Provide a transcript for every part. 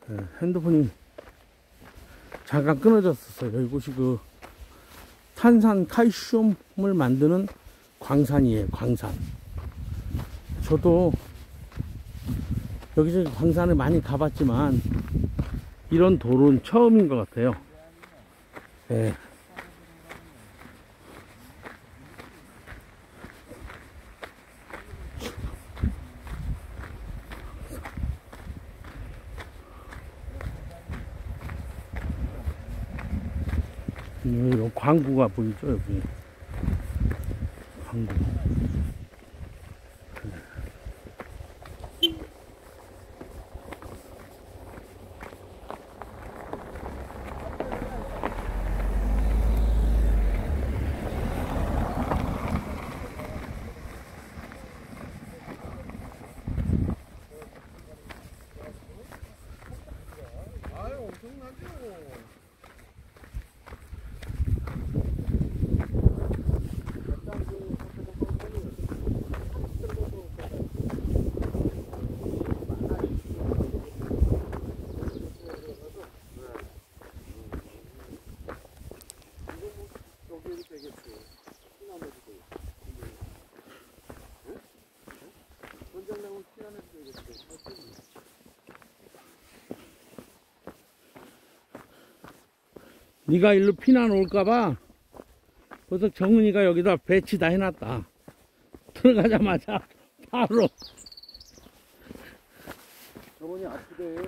핸드폰이 잠깐 끊어졌었어요. 이곳이 그 탄산 칼슘을 만드는 광산이에요. 광산. 저도 여기저기 광산을 많이 가봤지만 이런 도로는 처음인 것 같아요. 네. 여기 광구가 보이죠? 여기 광구. 네가 일로 피난 올까봐 벌써 정은이가 여기다 배치 다 해놨다. 들어가자마자 바로. 정은이 아프대.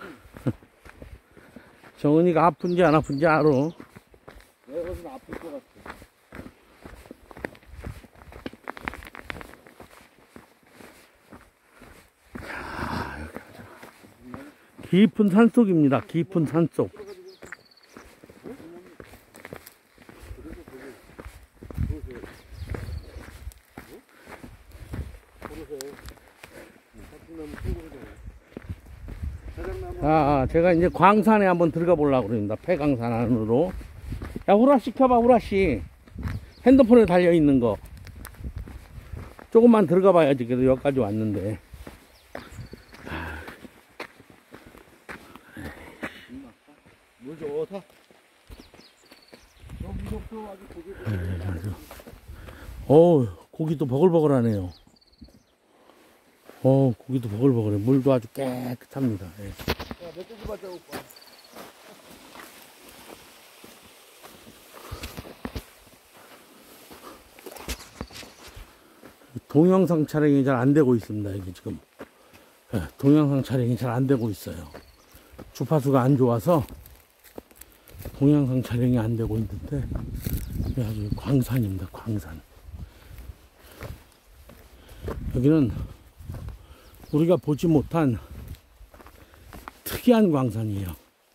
정은이가 아픈지 안 아픈지 알아. 내가 거기서 아플 것 같아. 깊은 산속입니다. 깊은 산속. 제가 이제 광산에 한번 들어가 보려고 그럽니다. 폐광산 안으로. 야, 후라시 켜봐, 후라시. 핸드폰에 달려있는 거. 조금만 들어가 봐야지. 그래도 여기까지 왔는데. 물 좋다. 너무 무섭어. 아주 고기. 고기도 버글버글하네요. 고기도 버글버글해. 물도 아주 깨끗합니다. 예. 야, 멧돼지 봤자 오빠. 동영상 촬영이 잘 안 되고 있습니다. 이게 지금. 예, 동영상 촬영이 잘 안 되고 있어요. 주파수가 안 좋아서 동영상 촬영이 안 되고 있는데, 아주 광산입니다. 광산. 여기는 우리가 보지 못한 특이한 광산이에요.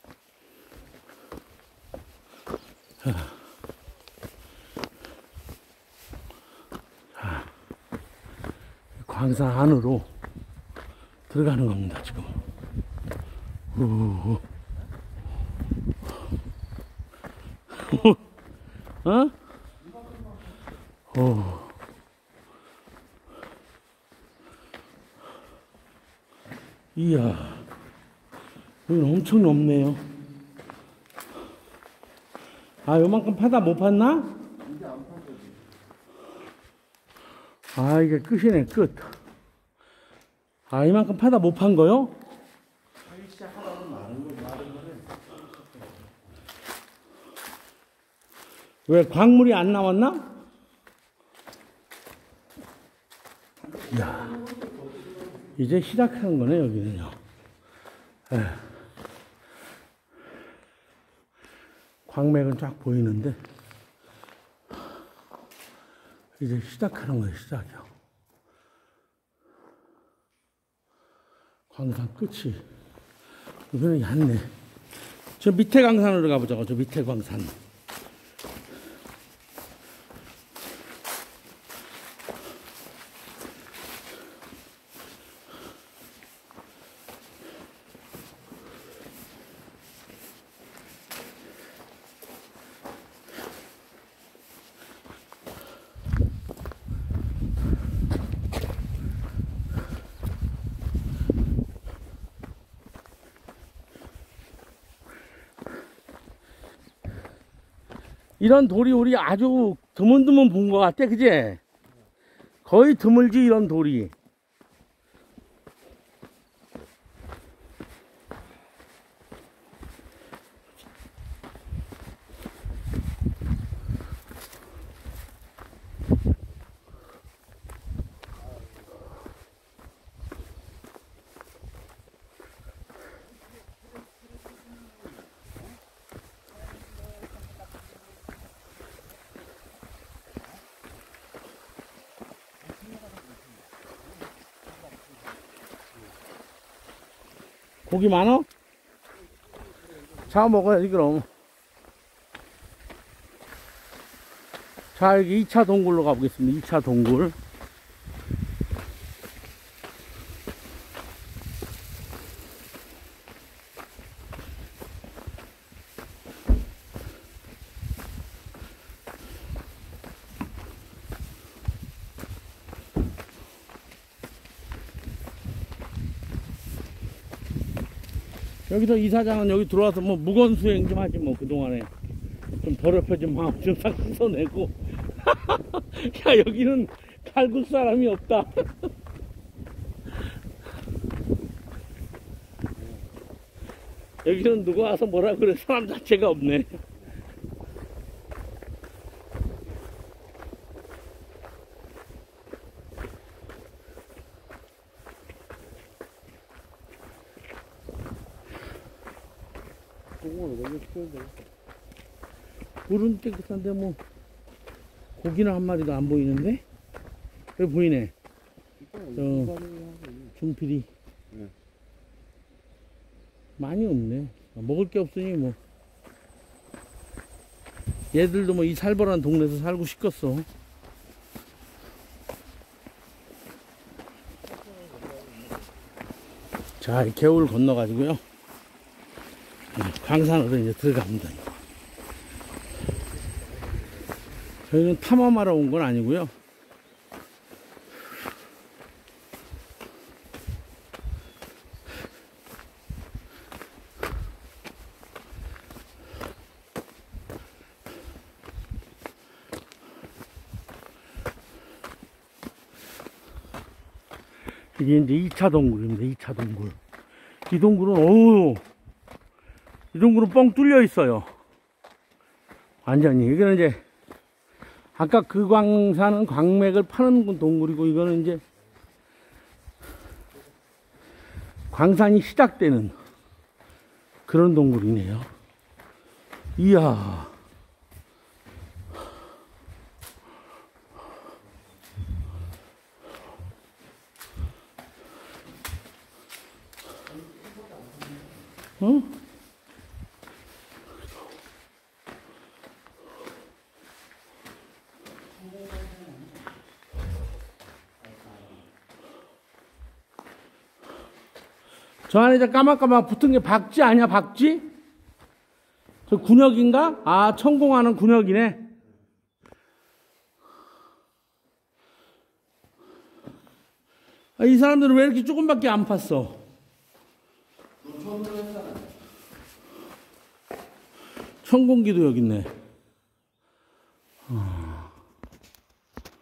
광산 안으로 들어가는 겁니다, 지금. 이야, 여기는 엄청 높네요. 요만큼 파다 못 팠나? 이게 끝이네, 끝. 이만큼 파다 못 판 거요? 왜 광물이 안 나왔나? 이야, 이제 시작하는 거네, 여기는요. 광맥은 쫙 보이는데, 이제 시작하는 거예요, 시작이요. 광산 끝이. 여기는 얕네. 저 밑에 광산으로 가보자고, 저 밑에 광산. 이런 돌이 우리 아주 드문드문 본 것 같아, 그제? 거의 드물지, 이런 돌이. 고기 많어? 자, 먹어야지, 그럼. 자, 여기 2차 동굴로 가보겠습니다. 2차 동굴. 여기서 이사장은 여기 들어와서 뭐 무건수행 좀 하지 뭐 그동안에 좀 더럽혀진 마음 좀 싹 씻어내고 야 여기는 칼국 사람이 없다 여기는 누가 와서 뭐라 그래 사람 자체가 없네 물은 깨끗한데 뭐 고기는 한 마리도 안 보이는데? 여기 보이네. 중필이 많이 없네. 먹을 게 없으니 뭐 얘들도 뭐 이 살벌한 동네에서 살고 싶겠어. 자, 이 개울 건너가지고요. 광산으로 이제 들어갑니다. 저희는 탐험하러 온 건 아니고요. 이게 이제 2차 동굴입니다. 2차 동굴. 이 동굴은, 이 동굴은 뻥 뚫려 있어요. 완전히. 여기는 이제, 아까 그 광산은 광맥을 파는 동굴이고, 이거는 이제, 광산이 시작되는 그런 동굴이네요. 이야. 어? 저 안에 저 까맣까맣 붙은 게 박쥐 아니야, 박쥐? 저 군역인가? 아, 천공하는 군역이네. 아, 이 사람들은 왜 이렇게 조금밖에 안 팠어? 천공기도 여기 있네.